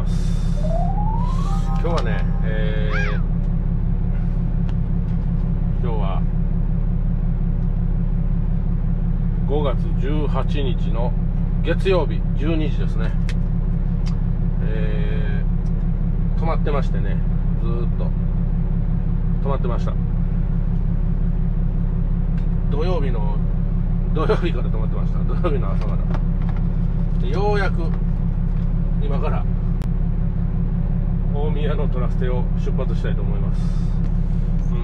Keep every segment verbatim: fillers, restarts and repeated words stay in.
ます。今日はね、えー、今日はごがつじゅうはちにちの月曜日じゅうにじですね。えー、泊まってましてね、ずーっと泊まってました。土曜日の土曜日から泊まってました。土曜日の朝からでようやく今から大宮のトラステを出発したいと思います。うん。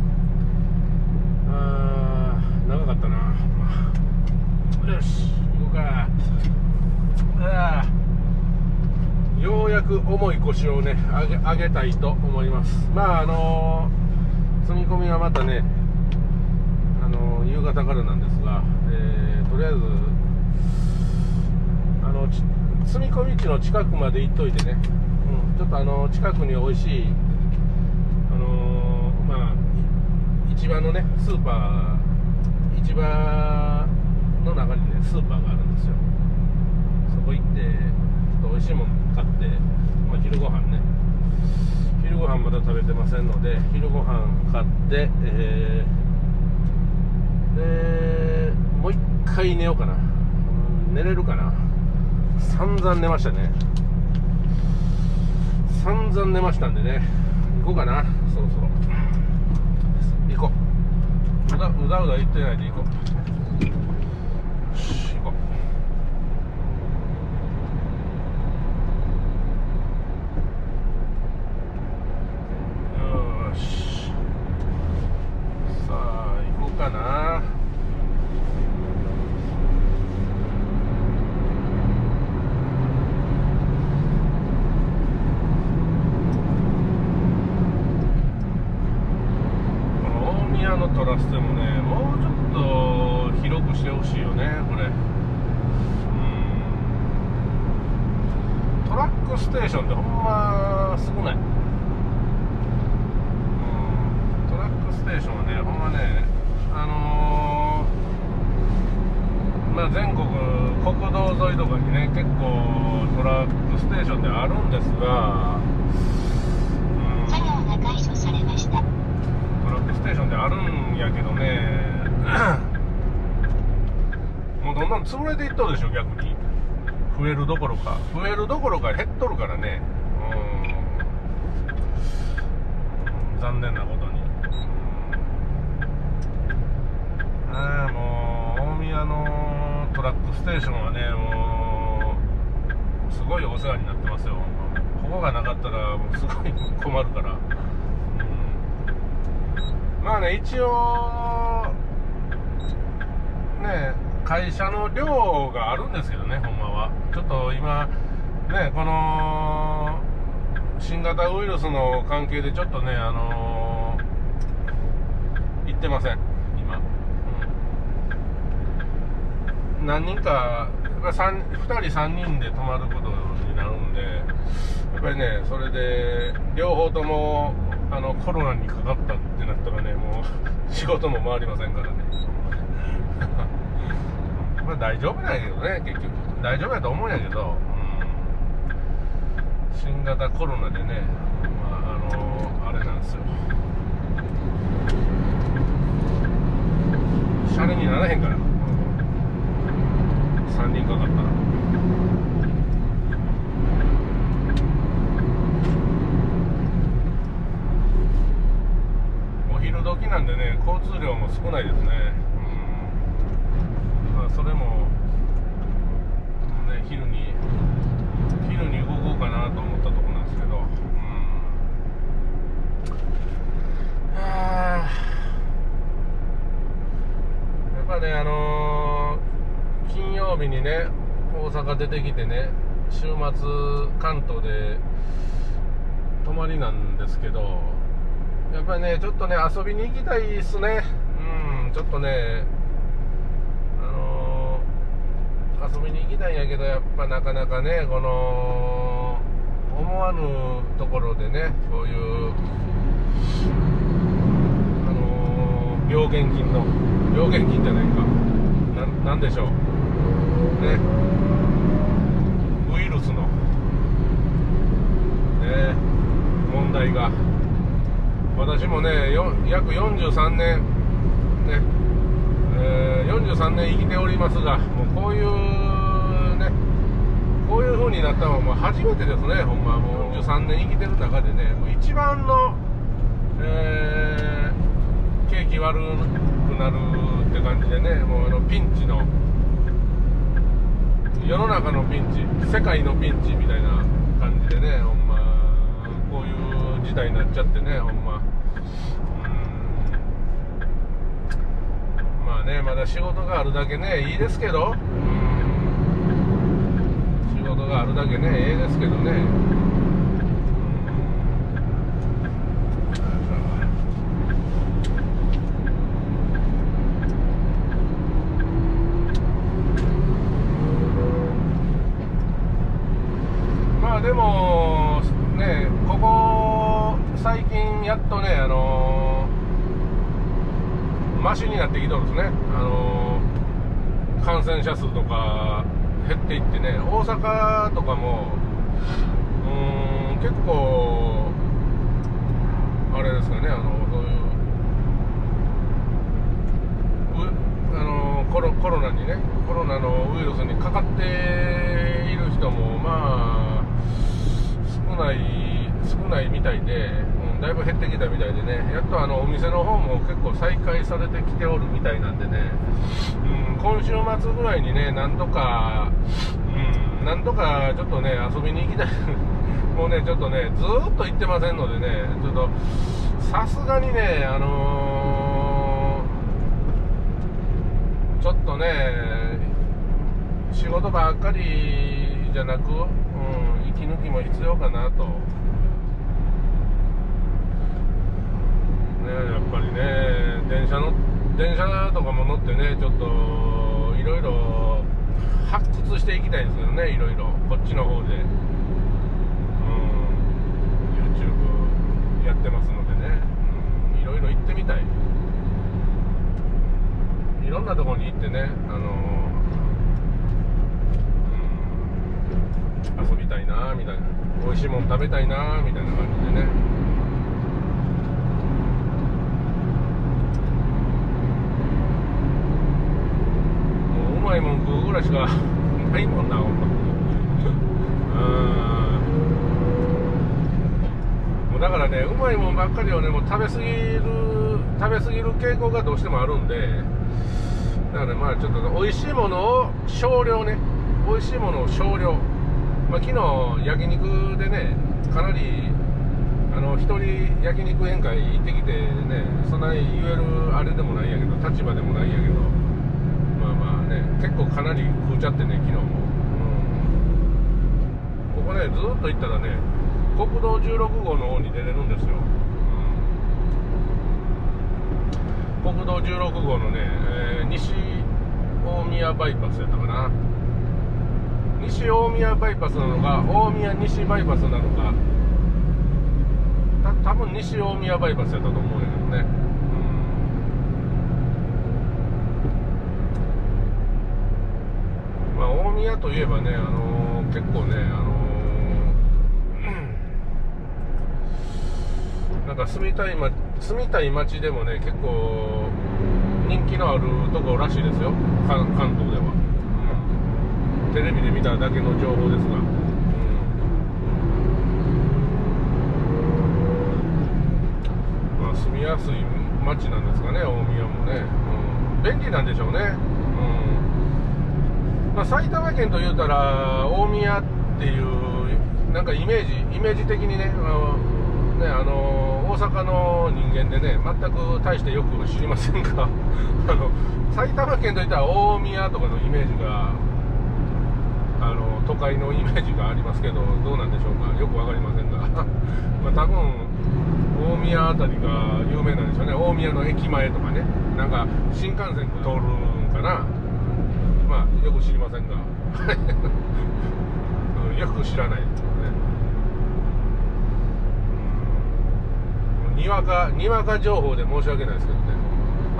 あー、長かったな。よし、行こうか。あー、ようやく重い腰をね上げ、上げたいと思います。まああのー、積み込みはまたね、あのー、夕方からなんですが、えー、とりあえずあの積み込み地の近くまで行っといてね、うん、ちょっとあの近くに美味しいあのー、まあ市場のねスーパー市場の中にねスーパーがあるんですよ。そこ行ってちょっと美味しいもの買って、まあ、昼ご飯ね昼ご飯まだ食べてませんので昼ご飯買って、えー、でもう一回寝ようかな、うん、寝れるかな。散々寝ましたね。散々寝ましたんでね、行こうかな。そろそろ行こう。うだうだうだ言ってないで行こう。よし、行こう。よし、さあ行こうかな。トラステもね、もうちょっと広くしてほしいよね、これ。うん、トラックステーションってほんま少ない。うん、トラックステーションはね、ほんまね、あのー、まあ全国国道沿いとかにね、結構トラックステーションってあるんですが、 作業が解除されました。 トラックステーションであるんやけどねもうどんどん潰れていっとるでしょ。逆に増えるどころか増えるどころか減っとるからね。うん、残念なことに。ああ、もう大宮のトラックステーションはね、もうすごいお世話になってますよ。ここがなかったらもうすごい困るから。まあね、一応ね会社の寮があるんですけどね、ほんまはちょっと今ねこの新型ウイルスの関係でちょっとねあのー、行ってません今、うん、何人かふたりさんにんで泊まることになるんで、やっぱりねそれで両方ともあのコロナにかかったってなったらね、もう仕事も回りませんからねまあ大丈夫なんやけどね、結局大丈夫やと思うんやけど、うん、新型コロナでね、まああのー、あれなんですよ、シャレにならへんから、うん、さんにんかかったら。昼時なんでね、交通量も少ないですね。うん、まあそれも、ね、昼に昼に動こうかなと思ったところなんですけど、うん、はあ、やっぱね、あのー、金曜日にね大阪出てきてね、週末関東で泊まりなんですけど、やっぱりねちょっとね遊びに行きたいっすね。うん、ちょっとねあのー、遊びに行きたいんやけど、やっぱなかなかねこの思わぬところでねこういうあのー、病原菌の病原菌じゃないか な, なんでしょうね、ウイルスの代が。私もねよ約よんじゅうさんねんね、えー、よんじゅうさんねん生きておりますが、もうこういうねこういう風になったのはもう初めてですね。ほんまもうよんじゅうさんねん生きてる中でね、もう一番の、えー、景気悪くなるって感じでね、もうあのピンチの世の中のピンチ、世界のピンチみたいな感じでね、ほんまこういう時代になっちゃってね、ほんま、うん、まあね、まだ仕事があるだけねいいですけど、うん、仕事があるだけねええですけどね、うん、まあでもね、ここ最近やっとね、あのー、マシになってきとるんですね。あのー、感染者数とか減っていってね、大阪とかもうーん結構あれですかね、あのそういううあのコロコロナにねコロナのウイルスにかかっている人もまあ少ない少ないみたいで、うん、だいぶ減ってきたみたいでね、やっとあのお店の方も結構再開されてきておるみたいなんでね、うん、今週末ぐらいにねなんとか、うん、なんとかちょっとね遊びに行きたいもうねちょっとねずーっと行ってませんのでね、ちょっとさすがにねあのー、ちょっとね仕事ばっかりじゃなく、うん、息抜きも必要かなと。ね、やっぱりね電車の電車とかも乗ってねちょっといろいろ発掘していきたいんですけどね、いろいろこっちの方で、うん、YouTube やってますのでね、うん、いろいろ行ってみたい、いろんなところに行ってね、あのーうん、遊びたいなみたいな、美味しいもん食べたいなみたいな感じでね。うまいもん食うぐらいしかないもんな、ほんま。もうだからね、うまいもんばっかりをね、もう食べ過ぎる食べ過ぎる傾向がどうしてもあるんで、だからまあちょっと美味しいものを少量ね、美味しいものを少量、まあ、昨日焼肉でね、かなりあの一人焼肉宴会行ってきてね、そんなに言えるあれでもないんやけど、立場でもないんやけど、まあまあね、結構かなり食うちゃってね、昨日も、うん、ここねずっと行ったらね国道じゅうろくごうの方に出れるんですよ、うん、国道じゅうろくごうのね、えー、西大宮バイパスやったかな、西大宮バイパスなのか大宮西バイパスなのか、た多分西大宮バイパスやったと思うんやけどね、まあ、大宮といえばね、あのー、結構ね、あのー、なんか住みたい、ま、住みたい街でもね結構人気のあるところらしいですよ、関東では、うん、テレビで見ただけの情報ですが、うん、まあ、住みやすい街なんですかね、大宮もね、うん、便利なんでしょうね、うん、まあ、埼玉県というたら大宮っていうなんかイメージイメージ的にね、あのね、あの大阪の人間でね全く大してよく知りませんがあの埼玉県といったら大宮とかのイメージがあの都会のイメージがありますけど、どうなんでしょうか、よく分かりませんがまあ多分大宮あたりが有名なんでしょうね、大宮の駅前とかね、なんか新幹線通るんかな、まあよく知りませんがよく知らないですよね、うん、にわかにわか情報で申し訳ないですけどねうん、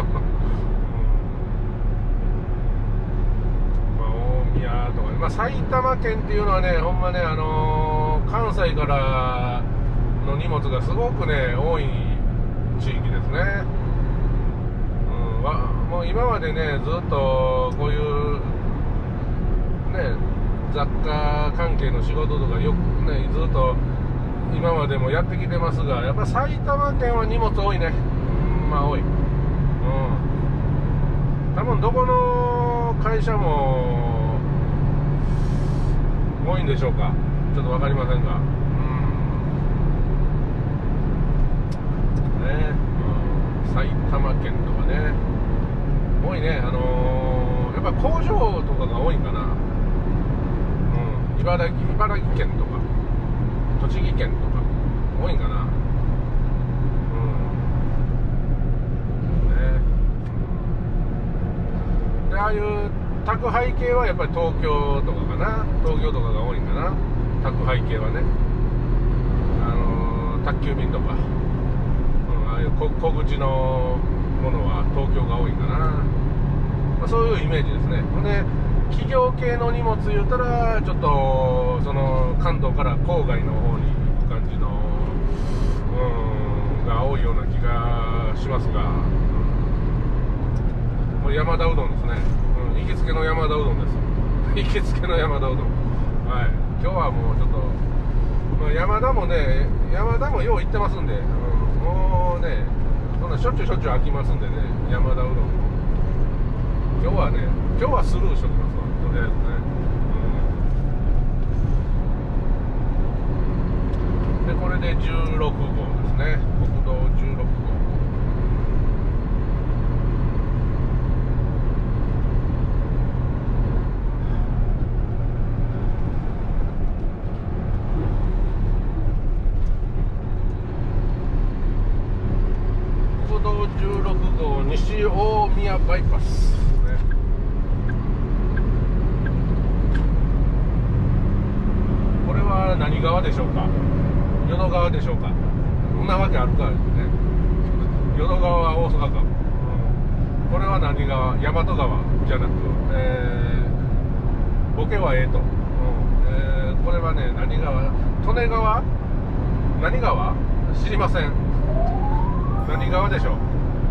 まあ大宮とか、まあ、埼玉県っていうのはねほんまね、あのー、関西からの荷物がすごくね多い地域ですね。うん、わもう今までねずっとこういうね雑貨関係の仕事とかよくねずっと今までもやってきてますが、やっぱ埼玉県は荷物多いね。うん、まあ多い。うん。多分どこの会社も多いんでしょうか。ちょっと分かりませんが。うん。ね、うん、埼玉県とかね。多いね。あのー、やっぱ工場とかが多いかな。うん。茨城、茨城県とか。栃木県とか多いんかな。うんね。で、ああいう宅配系はやっぱり東京とかかな。東京とかが多いんかな。宅配系はね。あのー、宅急便とか、うん、ああいう小口のものは東京が多いかな。まあ、そういうイメージですね。で企業系の荷物言うたらちょっとその関東から郊外の方に行く感じのうんが多いような気がしますが、これ山田うどんですね、うん、行きつけの山田うどんです行きつけの山田うどん、はい、今日はもうちょっと、まあ、山田もね山田もよう行ってますんで、うん、もうねそんなしょっちゅうしょっちゅう飽きますんでね山田うどんも今日はね今日はスルーしときますわとりあえずね、うん、でこれでじゅうろくごうですね、国道じゅうろくごう。国道じゅうろくごう西大宮バイパス。何川でしょうか、淀川でしょうか、そんなわけあるかね。淀川は大阪か、うん、これは何川、大和川じゃなく、えー、ボケはええと、うんえー、これはね何川、利根川、何川知りません、何川でしょう、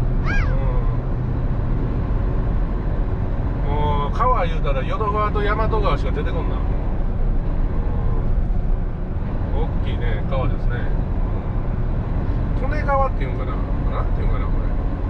うん、もう川言うたら淀川と大和川しか出てこんな。大きいね川ですね。利根川っていうんかな、なんていうんかなこれ。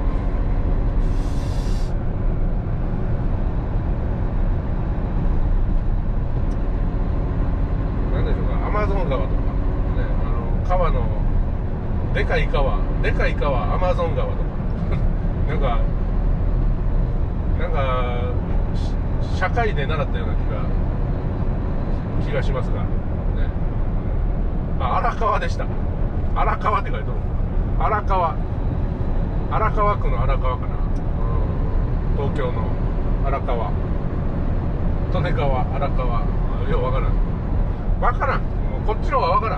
なんでしょうか、アマゾン川とかね、あの川のでかい川、でかい川アマゾン川とかなんかなんか社会で習ったような気が気がしますがね。あ、荒川でした。荒川って書いてある。荒川。荒川区の荒川かな。うん、東京の荒川。利根川、荒川。ようわからん。わからん。もうこっちの方がわからん。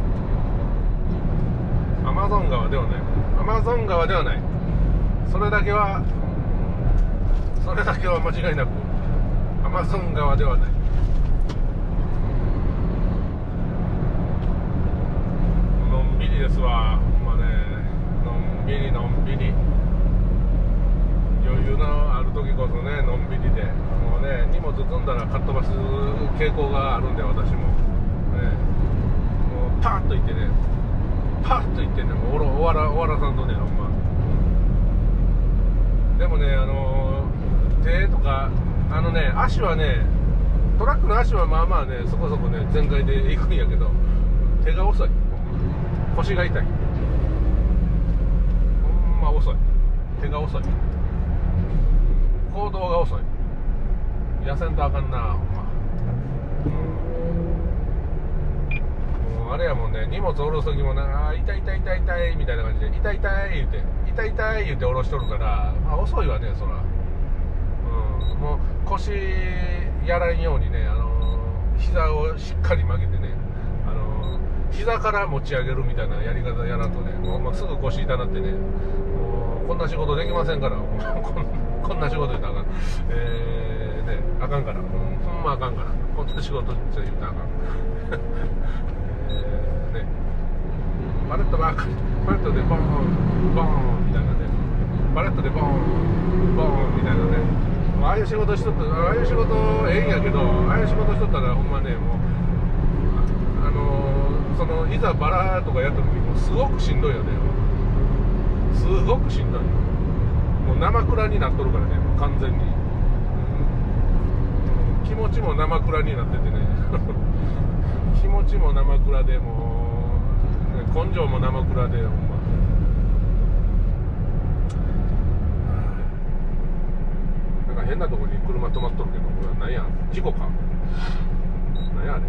アマゾン川ではない。アマゾン川ではない。それだけは、それだけは間違いなく、アマゾン川ではない。ですわ、ほんまね、のんびりのんびり、余裕のある時こそね、のんびりで、もうね、荷物積んだらかっ飛ばす傾向があるんで、私も、ね、もうパーッといってね、パーッといってね、もう終わら、終わらさんとね、ほんま。でもね、あのー、手とか、あのね、足はね、トラックの足はまあまあね、そこそこね、全開で行くんやけど、手が遅い。腰が痛い、ほんま遅い、手が遅い、行動が遅い、痩せんとあかんなほんま、うん、もうあれやもんね、荷物下ろす時もな、あ痛い痛い痛い痛いみたいな感じで、痛い痛い言うて痛い痛い言うて下ろしとるから、まあ、遅いわねそら、うん、もう腰やらんようにね、あのー、膝をしっかり曲げてね、膝から持ち上げるみたいなやり方やらんとね、もう、まあ、すぐ腰痛なってね、もうこんな仕事できませんからこん、こんな仕事言うたらあかん、えー、ね、あかんから、ほんまあかんから、こんな仕事言うたらあかん、えー、ね、 パレットばっかり、パレットでボーンボーンみたいなね、パレットでボーンボーンみたいなね、ああいう仕事しとったああいう仕事ええんやけど、ああいう仕事しとったらほんまね、もうあのー、そのいざバラとかやった時もすごくしんどいよね。すごくしんどい。もう生蔵になっとるからね、もう完全に、うん、気持ちも生蔵になっててね気持ちも生蔵で、もう、ね、根性も生蔵で、ほんまなんか変なとこに車止まっとるけど、これは何や、事故か、何やあれ、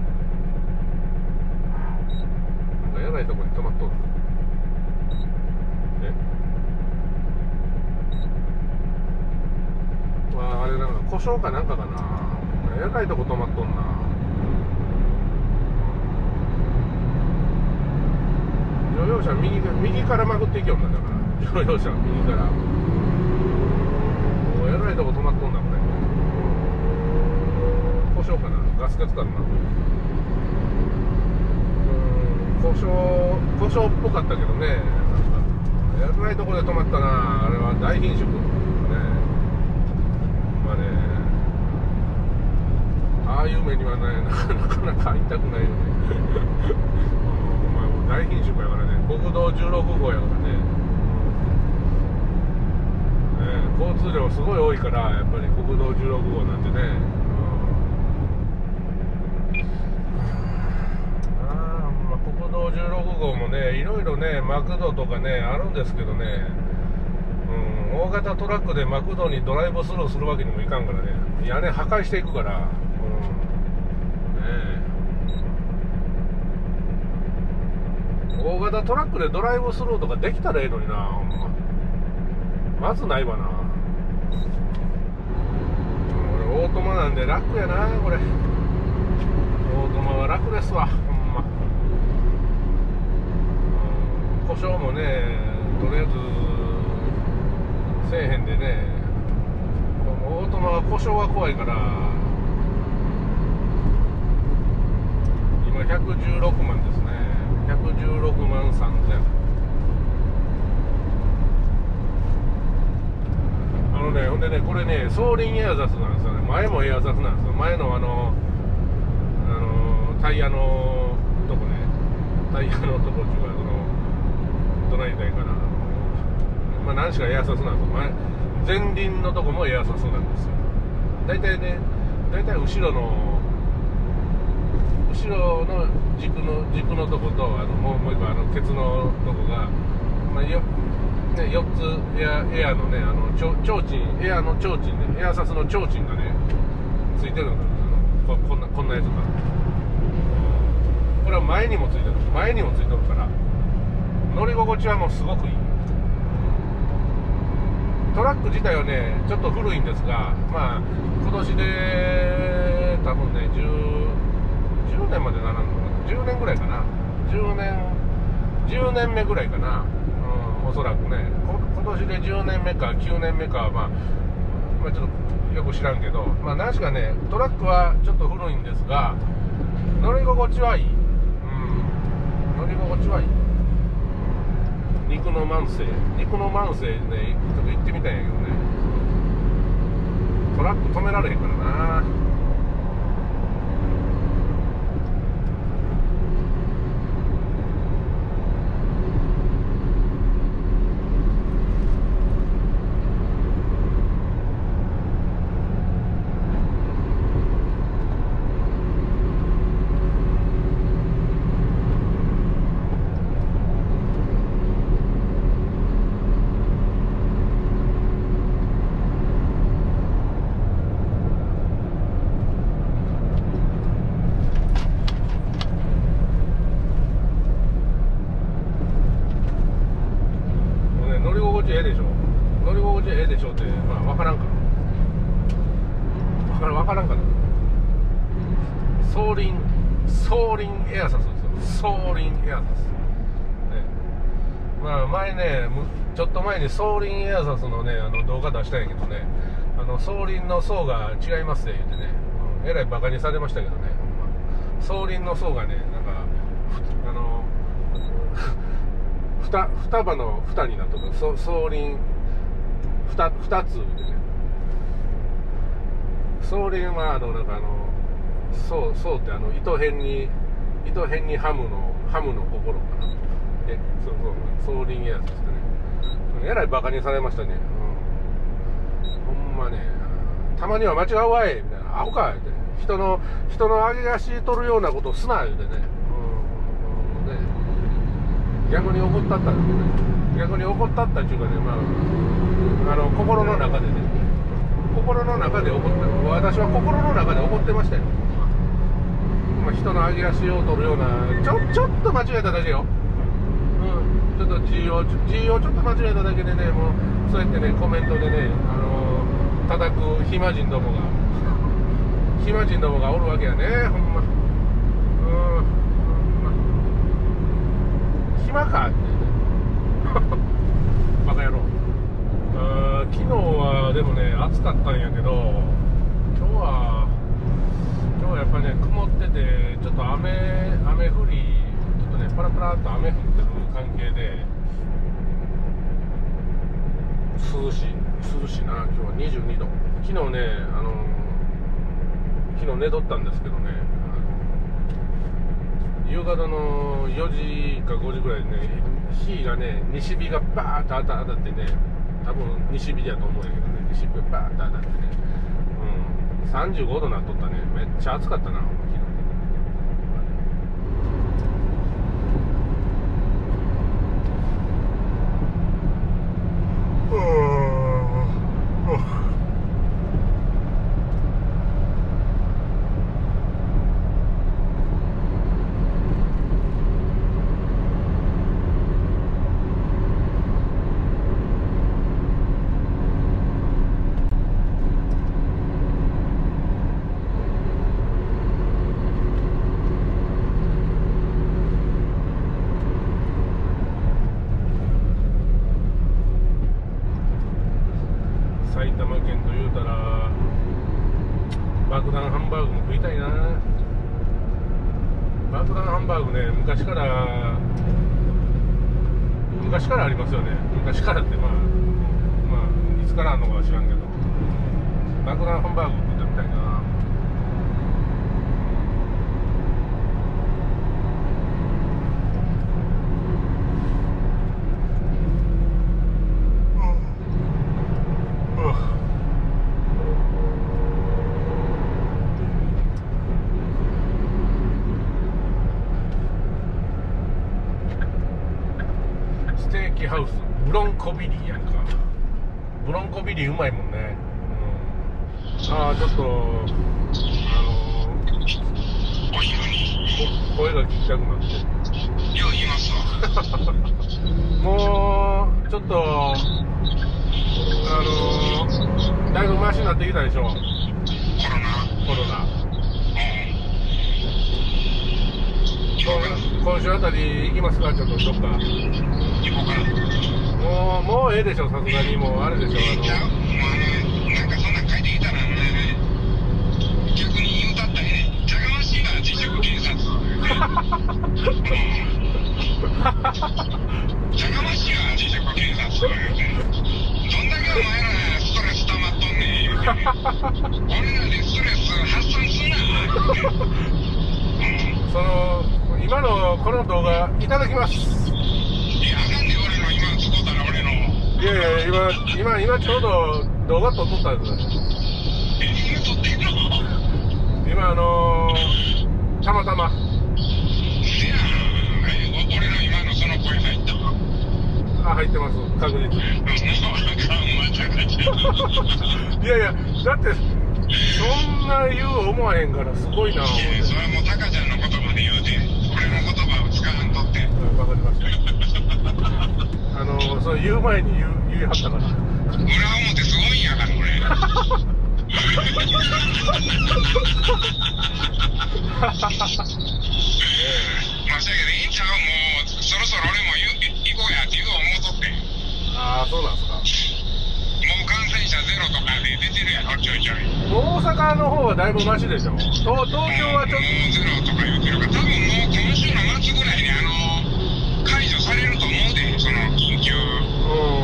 なんかやばいとこに止まっとる。えわあ、あれなんか故障かなんかかな、やばいとこ止まっとんな。乗用車右右からまくっていきよんだから、乗用車右から、もうえらいとこ止まっとんだこれ。故障かな、ガス欠かな、うん、故障故障っぽかったけどね、なんかえらいとこで止まったな。あれは大品種ね、まあね、ああいう目にはね、なかなか会いたくないよね大品種やからね、国道じゅうろくごうやからね、ね、交通量すごい多いから、やっぱり国道じゅうろくごうなんてね、うん、あ、まあ、国道じゅうろくごうもね、いろいろね、マクドとかね、あるんですけどね、うん、大型トラックでマクドにドライブスルーするわけにもいかんからね、屋根破壊していくから、うん、ねえ、大型トラックでドライブスルーとかできたらええのにな、ほんま。まずないわな。これオートマなんで楽やな、これ。オートマは楽ですわ、ほんま。故障もね、とりあえずせえへんでね。オートマは故障が怖いから。今ひゃくじゅうろくまんですね。ひゃくじゅうろくまんさんぜん。あのね、ほんでね、これね、双輪エアザスなんですよね。前もエアザスなんですよ。前のあの、あのタイヤのとこね、タイヤのとこっていうか、その、どない言ったらいいかな、まあ、何しかエアサスなんですよ。前前輪のとこもエアサスなんですよ。大体ね、大体後ろの、後ろの軸の軸のとこと、あのもうもう一個あのケツのとこが、まあよね、よっつエアエアのね、あのちょ提灯、エアの提灯ね、エアサスの提灯がねついてるんだ。あの こ, こんなこんなやつが、これは前にもついてる、前にもついてるから乗り心地はもうすごくいい。トラック自体はねちょっと古いんですが、まあ今年で多分ねじゅうじゅうねんまでならんのかな、じゅうねんぐらいかな、じゅうねんじゅうねんめぐらいかな、うん、おそらくね、今年でじゅうねんめかきゅうねんめかは、まあ、まあちょっとよく知らんけど、まあ何しかねトラックはちょっと古いんですが乗り心地はいい、うん、乗り心地はいい。肉の万世肉の万世ね、ちょっと行ってみたいんやけどね、トラック止められへんからな。乗り心地ええでしょ、乗り心地ええでしょって、まあ分からんか分からん分からんかな。双輪双輪エアサスですよ、双輪エアサス、ね、まあ前ねちょっと前に双輪エアサスのねあの動画出したんやけどね、あの双輪の層が違いますって言ってね、うん、えらいバカにされましたけどね、ほんま双輪の層がねなんかあの双双葉の二になっとるそ双輪二二つでね双輪はあのなんかあのそうそうってあの糸辺に糸辺にハムのハムの心かなえそうそう双輪やつですねえらいバカにされましたね、うん、ほんまねたまには間違うわいみたいなアホかって人の人の揚げ足取るようなことをすな言うてね、うんうん、ね逆に怒ったったんでね逆に怒ったったっていうかねまああの心の中でね心の中で怒って私は心の中で怒ってましたよ、まあ、人の揚げ足を取るようなちょちょっと間違えただけよ、うん、ちょっと G を G をちょっと間違えただけでねもうそうやってねコメントでねあの叩く暇人どもが暇人どもがおるわけやねほんまうん暇かってバカ野郎あ昨日はでもね暑かったんやけど今日は今日はやっぱりね曇っててちょっと雨雨降りちょっとねパラパラっと雨降ってる関係で涼しい涼しいな今日はにじゅうにど昨日ねあの昨日寝とったんですけどねあの夕方のよじかごじぐらいでね日がね西日がバーッと当たってね多分西日だと思うんやけどね西日がバーッと当たってね、うん、さんじゅうごどなっとったねめっちゃ暑かったな昨日埼玉県というたら爆弾ハンバーグも食いたいな爆弾ハンバーグね昔から昔からありますよね昔からってまあまあいつからあんのかは知らんけど爆弾ハンバーグ食ってみたいなステーキハウスブロンコビリーやんかブロンコビリーうまいもんね、うん、ああちょっとあのー、お昼に声が聞きたくなってよう言いますわもうちょっとあのー、だいぶマシになってきたでしょコロナコロナ今週あたり行きますかちょっとどっか行こうかなもうもうええでしょさすがにもうあれでしょあのもうあのなんかそんなん書いてきたらね逆に言うたったらねじゃがましいな自粛警察じゃがましいな自粛警察どんだけお前らストレス溜まっとんねん俺らでストレス発散すんなその今のこの動画いただきます。いや、なんで俺の今使ったら俺の。いやいや今今今ちょうど動画撮っとったんです。え今撮ってんの？今あのー、たまたま。いや俺の今のその声入ったわ。あ入ってます確実に。いやいやだってそんな言う思わへんからすごいな。いやそれはもうタカちゃんの言葉で言うて。俺の言葉を使わんとって。わかりました。あのそれ言う前に言う言いはったから。裏表すごいんやからこれ。まあしゃけどいいんちゃうもうそろそろ俺も行こうやって言う思うとって。ああそうなんすか。もう感染者ゼロとかで出てるやろちょいちょい。大阪の方はだいぶマシでしょ。東東京はちょっと。もうゼロとか言ってるから多分もう今週の末ぐらいにあの解除されると思うでその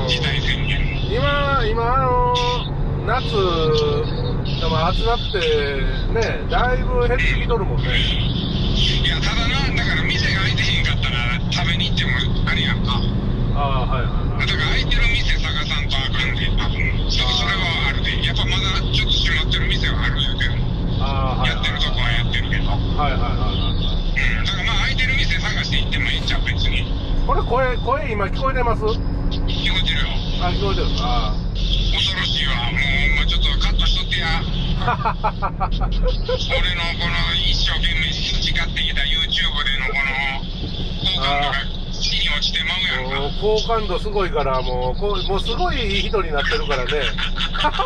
事態宣言も。 今今あの夏でも暑なってね、だいぶ減ってきとるもんね。 いや、ただな、だから店が開いてへんかったら食べに行ってもあれやんか。 ああ、はいはいはい。 だから開いてる店探さんとあかんで、多分。ちょっとそれはあるで。やっぱまだちょっと閉まってる店はあるよけど。 ああ、はいはいはい。 やってるとこはやってるけど。 はいはいはいはい。 うん、だからまあ開いてる店探して行ってもいいんちゃう、別に。 これ声、声今聞こえてます？ 聞こえてるよ。 あ、聞こえてる。あ恐ろしいわ。もう、まあ、ちょっとカットしとってや。俺のこの一生懸命培ってきた YouTube でのこの好感度が地に落ちてまうやんか。 もう好感度すごいから、もう、こうもうすごいいい人になってるからね。 まあ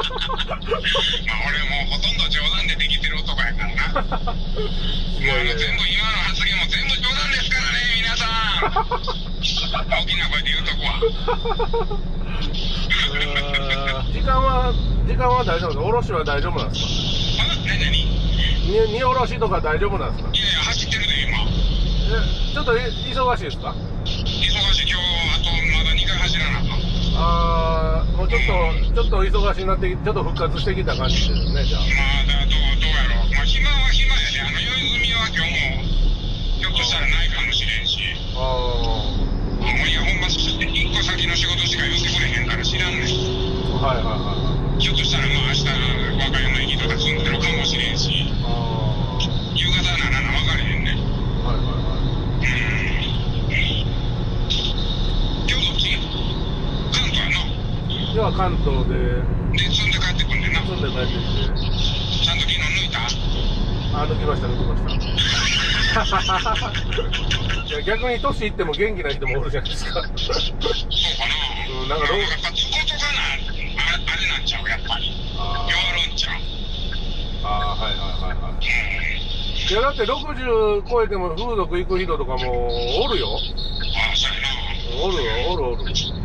俺もうほとんど冗談でできてる男やからな。もうあの全部今の発言も全部冗談ですからね、皆さん。大きな声で言うとこは。 時間は、時間は大丈夫です。おろしは大丈夫なんですか？ あ、なになに？ に、荷おろしとか大丈夫なんですか？ いやいや、走ってるで、今。 え、ちょっとい忙しいですか？ 忙しい、今日、あとまだにかい走らなあかん。 あー、もうちょっと、ちょっと忙しになってき、ちょっと復活してきた感じですね、じゃあ。 まあ、だどう、どうやろう。まあ、暇は暇やで、あの、酔い組は今日も、ひょっとしたらないかもしれんし。 あもういや、ほんま、一個先の仕事しか言ってくれへんから知らんねん。 ー、はいはいはいはい。 ひょっとしたら、まあ、明日、和歌山駅とか住んでるかもしれんし、 あー、 夕方ならな、分かれへんねん。 はいはいはい。 うーん。今日どっち？関東やな。 今日は関東で、 で、積んで帰ってくんでな。 住んで帰ってきて、 ちゃんと昨日抜いた？ あ、抜きました抜きましたいや逆に年いっても元気な人もおるじゃないですか。 そうかな。 うん、なんかやっぱそことかな、あれ、あれなんちゃう、やっぱり。 あー弱るんちゃう。 あー、はいはいはいはい。 うん。 いやだってろくじゅう超えても風俗行く人とかもおるよ。 ああ、そうやな。 おるよ、おるおる。